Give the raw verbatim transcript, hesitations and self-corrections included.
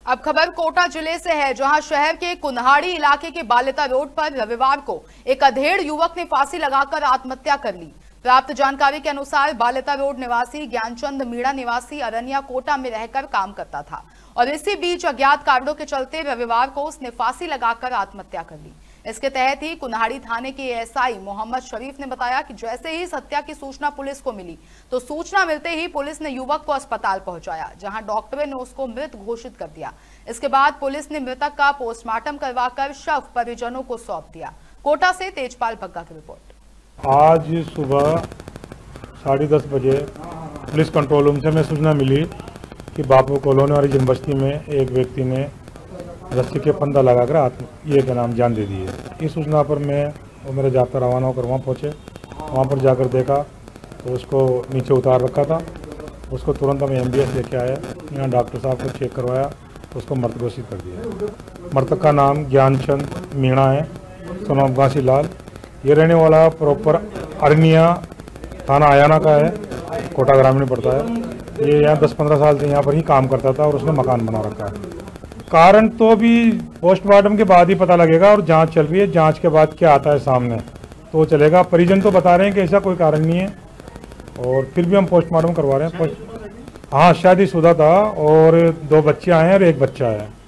अब खबर कोटा जिले से है, जहां शहर के कुन्हाड़ी इलाके के बालेता रोड पर रविवार को एक अधेड़ युवक ने फांसी लगाकर आत्महत्या कर ली। प्राप्त जानकारी के अनुसार बालेता रोड निवासी ज्ञानचंद मीणा निवासी अरनिया कोटा में रहकर काम करता था और इसी बीच अज्ञात कारणों के चलते रविवार को उसने फांसी लगाकर आत्महत्या कर ली। इसके तहत ही कुन्हाड़ी थाने के एएसआई मोहम्मद शरीफ ने बताया कि जैसे ही इस हत्या की सूचना पुलिस को मिली तो सूचना मिलते ही पुलिस ने युवक को अस्पताल पहुंचाया, जहां डॉक्टरों ने उसको मृत घोषित कर दिया। इसके बाद पुलिस ने मृतक का पोस्टमार्टम करवाकर शव परिजनों को सौंप दिया। कोटा से तेजपाल भग्गा की रिपोर्ट। आज सुबह साढ़े दस बजे पुलिस कंट्रोल रूम से हमें सूचना मिली कि बापू कॉलोनी वाली जनबस्ती में एक व्यक्ति ने रस्सी के फंदा लगाकर आत्म ये क्या नाम जान दे दी है। इस सूचना पर मैं और मेरे जाब्ता रवाना होकर वहाँ पहुँचे। वहाँ पर जाकर देखा तो उसको नीचे उतार रखा था। उसको तुरंत हम एमबीएस लेके आया, यहाँ डॉक्टर साहब को चेक करवाया तो उसको मृत घोषित कर दिया। मृतक का नाम ज्ञानचंद मीणा है, सोनाम गांसी लाल। ये रहने वाला प्रॉपर अरनिया थाना आयाना का है, कोटा ग्रामीण में पड़ता है। ये यहाँ दस पंद्रह साल से यहाँ पर ही काम करता था और उसने मकान बना रखा है। कारण तो अभी पोस्टमार्टम के बाद ही पता लगेगा और जांच चल रही है। जांच के बाद क्या आता है सामने तो चलेगा। परिजन तो बता रहे हैं कि ऐसा कोई कारण नहीं है और फिर भी हम पोस्टमार्टम करवा रहे हैं। हाँ, शादीशुदा था और दो बच्चे आए हैं और एक बच्चा है।